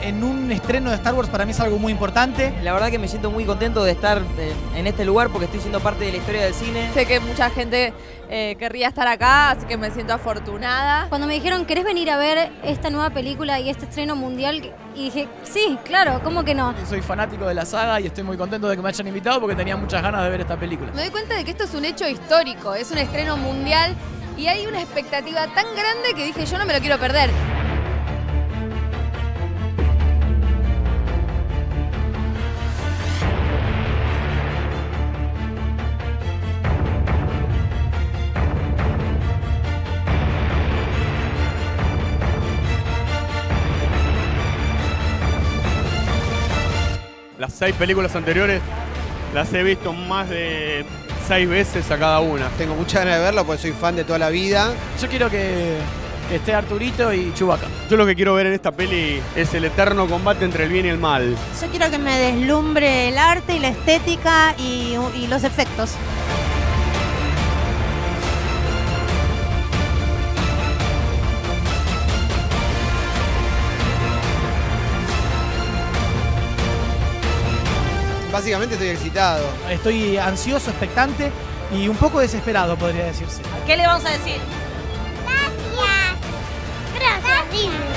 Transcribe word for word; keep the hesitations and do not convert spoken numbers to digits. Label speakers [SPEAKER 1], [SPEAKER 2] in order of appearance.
[SPEAKER 1] en un estreno de Star Wars para mí es algo muy importante.
[SPEAKER 2] La verdad que me siento muy contento de estar eh, en este lugar porque estoy siendo parte de la historia del cine.
[SPEAKER 3] Sé que mucha gente eh, querría estar acá, así que me siento afortunada.
[SPEAKER 4] Cuando me dijeron, ¿querés venir a ver esta nueva película y este estreno mundial? Y dije, sí, claro, ¿cómo que no?
[SPEAKER 1] Soy fanático de la saga y estoy muy contento de que me hayan invitado porque tenía muchas ganas de ver esta película.
[SPEAKER 3] Me doy cuenta de que esto es un hecho histórico, es un estreno mundial y hay una expectativa tan grande que dije, yo no me lo quiero perder.
[SPEAKER 5] Las seis películas anteriores las he visto más de seis veces a cada una.
[SPEAKER 6] Tengo muchas ganas de verlo porque soy fan de toda la vida.
[SPEAKER 1] Yo quiero que, que esté Arturito y Chewbacca.
[SPEAKER 5] Yo lo que quiero ver en esta peli es el eterno combate entre el bien y el mal.
[SPEAKER 7] Yo quiero que me deslumbre el arte y la estética y, y los efectos.
[SPEAKER 6] Básicamente estoy excitado.
[SPEAKER 1] Estoy ansioso, expectante y un poco desesperado, podría decirse.
[SPEAKER 7] ¿Qué le vamos a decir?
[SPEAKER 8] Gracias. Gracias, Disney.